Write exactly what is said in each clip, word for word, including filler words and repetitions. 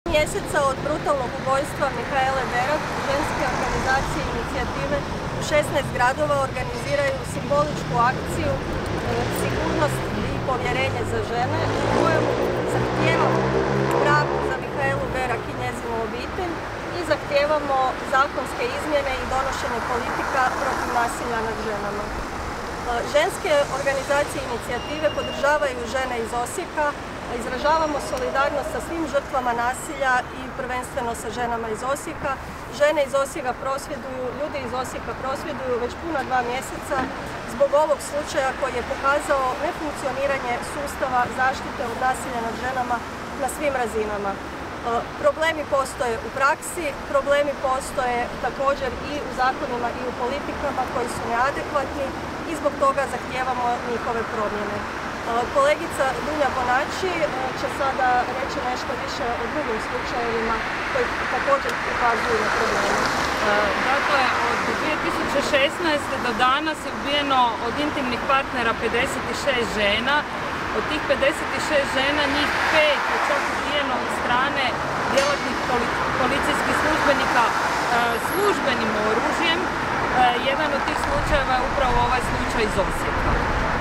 Mjeseca od brutalnog ubojstva Mihaele Berak, ženske organizacije Inicijative u šesnaest gradova organiziraju simboličku akciju Sigurnost i povjerenje za žene, u kojem zahtijevamo pravdu za Mihaelu Berak i njezinu obitelj i zahtijevamo zakonske izmjene i donošenje politika protiv nasilja nad ženama. Ženske organizacije Inicijative podržavaju žene iz Osijeka, izražavamo solidarnost sa svim žrtvama nasilja i prvenstveno sa ženama iz Osijeka. Žene iz Osijeka prosvjeduju, ljudi iz Osijeka prosvjeduju već puna dva mjeseca zbog ovog slučaja koji je pokazao nefunkcioniranje sustava zaštite od nasilja nad ženama na svim razinama. Problemi postoje u praksi, problemi postoje također i u zakonima i u politikama koji su neadekvatni i zbog toga zahtijevamo njihove promjene. Kolegica Dunja Bonači će sada reći nešto više o drugim slučajevima koji također ukazuju na probleme. Dakle, od dvije tisuće šesnaeste. do danas je ubijeno od intimnih partnera pedeset šest žena. Od tih pedeset šest žena, njih pet je čak ubijeno od strane djelatnih policijskih službenika službenim oružjem. Jedan od tih slučajeva je upravo ovaj slučaj iz Osijeka.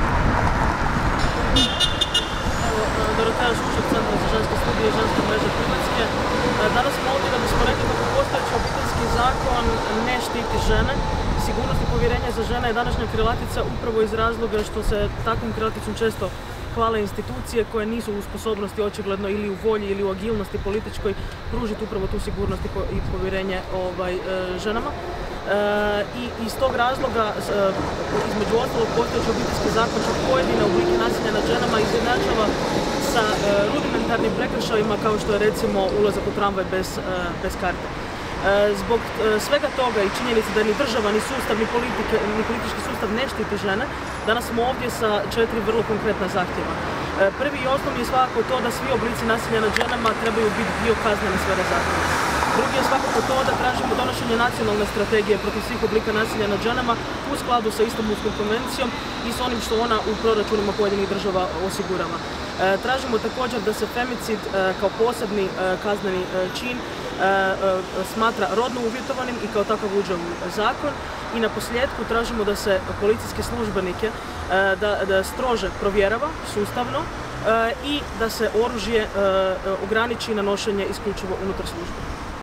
Doroteja Šušak, Centra za ženske studije i ženske mreže Hrvatske. Danas smo ovdje da bismo rekli kako postojeći obiteljski zakon ne štiti žene. Sigurnost i povjerenje za žene je današnja krilatica upravo iz razloga što se takvom krilaticom često hvale institucije koje nisu u sposobnosti očigledno ili u volji ili u agilnosti političkoj pružiti upravo tu sigurnost i povjerenje ovaj, ženama. I iz tog razloga, između ostalog, postojeći obiteljski zakon čak pojedine oblike nasilja nad ženama izjednačava sa rudimentarnim prekršajima kao što je recimo ulazak u tramvaj bez, bez karte. Zbog svega toga i činjenice da ni država, ni sustav, ni, politike, ni politički sustav ne štiti žene, danas smo ovdje sa četiri vrlo konkretna zahtjeva. Prvi i osnovni je svakako to da svi oblici nasilja nad ženama trebaju biti dio kaznene sfere zakona. Drugi je svakako to da tražimo donošenje nacionalne strategije protiv svih oblika nasilja nad ženama u skladu sa Istanbulskom konvencijom i s onim što ona u proračunima pojedinih država osigurava. Tražimo također da se femicid kao posebni kazneni čin smatra rodno uvjetovanim i kao takav uđe u zakon. I na posljedku tražimo da se policijske službenike da, da strože provjerava sustavno i da se oružje ograniči na nošenje isključivo unutar službe.